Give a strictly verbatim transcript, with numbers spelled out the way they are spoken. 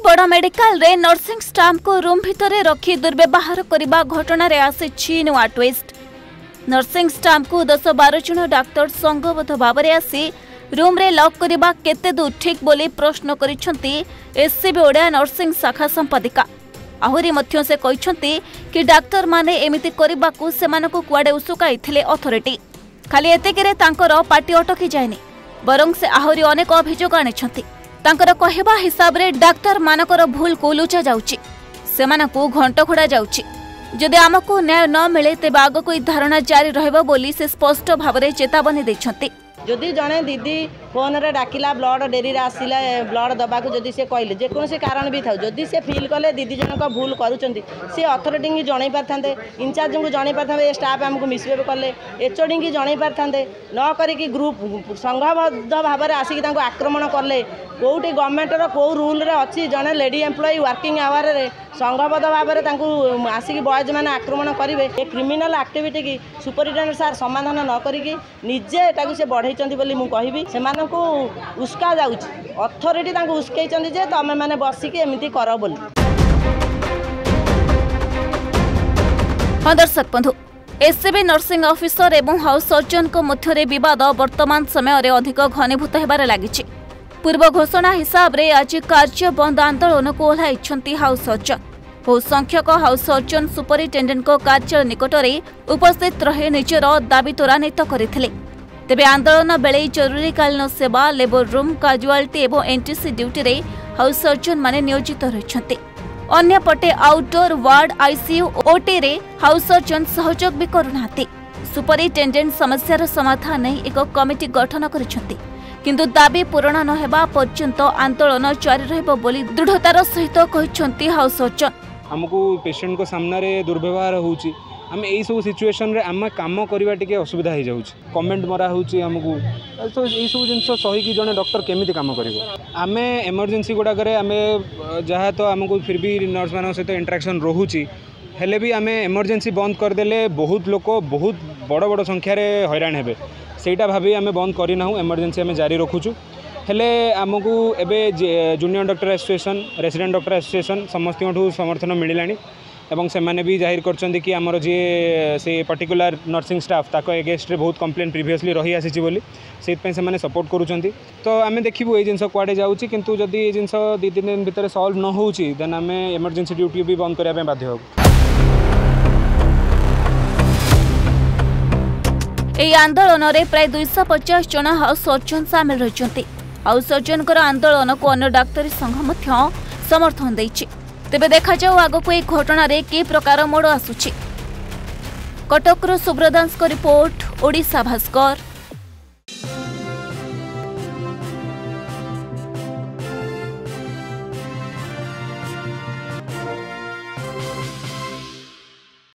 बड़ मेडिकल रे nursing staff को रूम भितर रखी दुर्व्यवहार करने घटना रे आसी नुआ ट्विस्ट। नर्सिंग स्टाफ को दस बार जन डाक्तर संघबद्ध भाव में आसी रूम रे लॉक करने केते दूर ठीक बोली प्रश्न करिसेंती एससीबी ओडिया नर्सिंग शाखा संपादिका। आहुरी मध्य से कहते कि डाक्तर माने एमिति करने को सेमानकु कुआडे उसुकाइथिले अथॉरिटी। खाली एतिकिरे तांकर पार्टी अटकी जायनि बरं से आहुरी अनेक अभियोग आनिछंती। तांकर कहवा हिसाब रे डाक्तर मानकर भूल को लुचा जाउची, सेमानकु घंट खोड़ा जाउची। जदि आमको न्याय न मिले तेबे आगको धारणा जारी रहबो बोली से स्पष्ट भाव में चेतावनी दैछंती। जदि जड़े दीदी फोन रे डाकिला ब्लड डेरी आसला ब्लड दबा को जदि से कहले जेकोसी कारण भी था जदि से फील कले दीदी जनक भूल करूचंती से अथॉरिटी की जणै पारथांते, इंचार्ज को जणै पारथांते, स्टाफ हमको मिसबिहेव कले एचओडी की जणै पारथांते न करिकी ग्रुप संघबद्ध भाव में आसिक तांको आक्रमण कले। कोउटी गवर्नमेंट रो को रूल रे अछि जने लेडी एम्प्लॉय वर्किंग आवर रे संघबद्ध भाव में तांको आसिक बॉयज माने आक्रमण करिवे। ए क्रिमिनल एक्टिविटी की सुपरिटेंडेंट सर समाधान न करिकी निजे ताकू से बढ़ैचंती बोली मु कहिबी। सेमानकु उस्का जाउची अथॉरिटी तांको उस्कैचंती जे तमे माने बसिकी एमिति कर बोली। हां दर्शक बंधु, एससीबी नर्सिंग ऑफिसर एवं हाउस सर्जन को मध्य विवाद वर्तमान समय रे अधिक घनीभूत हेबार लागिछि। पूर्व घोषणा हिसाब रे आज कार्य बंद आंदोलन को ओह्लाइछंती हाउस सर्जन। बहु संख्यक हाउस सर्जन सुपरिटेंडेंट को कार्यालय निकट में उपस्थित रही निजर दाबी त्वरान्वित करथिले। तेबे आंदोलन बेले जरूरीकालीन सेवा, लेबर रूम, काजुआलिटी एवं एनटीसी ड्यूटी रे हाउस सर्जन माने नियोजित रहिछंती। अन्यपटे आउटडोर वार्ड, आईसीयू, ओटी रे हाउस सर्जन सहयोग भी करुनाहांती। सुपरिटेंडेंट समस्यार समाधान नहीं एक कमिटी गठन करिछंती, किंतु दाबी पूरण न हेबा पर्यंत आंदोलन जारी रहबो बोली दृढ़तार सहित कहिछंती हाउस सर्जन। हमको पेशेंट को सामने रे दुर्व्यवहार होउची, आम यही सब सिचुएशन रे आम काम करवा टिके असुविधा हो जाउची। कमेंट मरा होउची हमको तो यही सब जिनस सही कि जने डॉक्टर केमिति काम करिवो। आमे इमरजेंसी गुडा करे आमे जहा तो हमको फिर भी नर्स मान सहित इंटरेक्शन रहूची, हेले भी आमे इमरजेंसी बंद कर देले बहुत लोक बहुत बड़ बड़ संख्या रे हैरान हेबे। सेटा भाभी आमे बंद करी नाहु, इमरजेंसी आमे जारी रखुचु। हेले आमको एबे junior doctor association, resident doctor association समस्ती समर्थन मिलानी एवं से माने भी जाहिर करछन्ती कि आमर जे से पर्टिकुलर नर्सिंग स्टाफ ताको एगेंस्ट रे बहुत कंप्लेन प्रीवियसली रही आसी बोली से से माने सपोर्ट करूछन्ती। तो आमे देखिबु ए जिंस कुआडे जाउची, किंतु जदि ए जिंस दो तीन दिन भितर सॉल्व न होउची देन आमे इमरजेंसी ड्यूटी भी बंद करिया बाध्य होबु। एई आंदोलन रे प्राय दो सौ पचास जन हाउस सर्जन सामिल रहिछन्ती। हाउस सर्जन कर आंदोलन को अन्य डाक्तरी संघ मध्य समर्थन दैछि। तेबे देखा जाऊ आगको एक घटना रे के प्रकार मोड़ आसुछि। कटक रो सुब्रदांस को रिपोर्ट, ओडिशा भास्कर।